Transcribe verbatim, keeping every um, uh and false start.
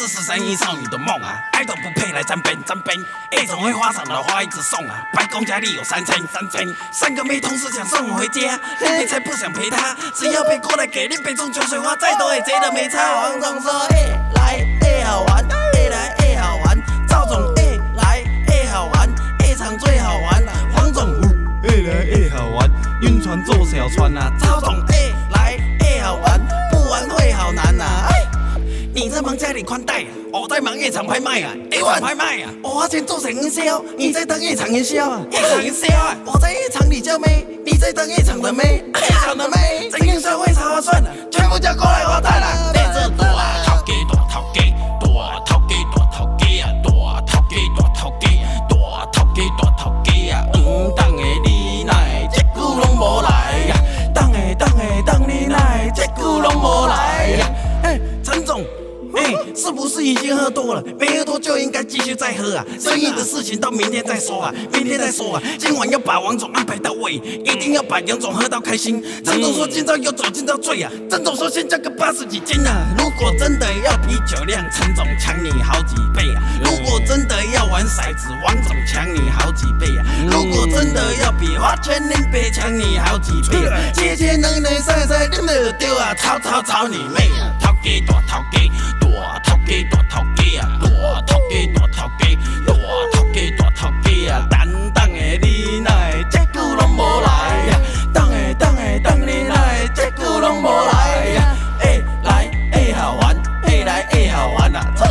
是三亿少女的梦啊，爱都不配来沾边沾边。A 总会花赏的花一直送啊，白宫家里有三千三千，三个妹同时想送我回家，林北才不想陪她，只要背过来给林北种酒水花，再多也贼的没差。黄总说 A 来 A 好玩 ，A 来 A 好玩，赵总 A 来 A 好玩 ，A 场最好玩，黄总 A 来 A 好玩，晕船坐小船啊，赵总 A 来 A 好玩，不玩会好难呐、啊。你在忙家里宽带啊，我在忙夜场拍卖啊，夜场拍卖啊，我花钱做成营销，你在当夜场营销啊，夜场营销啊，我在夜场里叫妹，你在当夜场的妹，夜场的妹，怎样消费才划算啊？全部叫过来我谈啦，你这大头家大头家，大头家大头家啊，大头家大头家，大头家大头家啊，嗯，当的你来，这久拢无来呀，当的当的当你来，这久拢无来呀，哎，陈总。哎，是不是已经喝多了？没喝多就应该继续再喝啊！生意的事情到明天再说啊，明天再说啊！今晚要把王总安排到位，一定要把杨总喝到开心。陈总说今朝有酒今朝醉啊，郑总说先加个八十几斤啊！如果真的要啤酒量，陈总抢你好几倍啊！如果真的要玩骰子，王总抢你好几倍啊！如果真的要比花钱，林北抢你好几倍啊！切切能能晒晒，你们丢啊！操操操你妹啊！头家大头家。大头家大头家啊，大头家大头家，大头家大头家啊，等等的你哪会这久拢无来呀？等的等的等你哪会这久拢无来呀？哎来哎好玩，哎来哎好玩啊！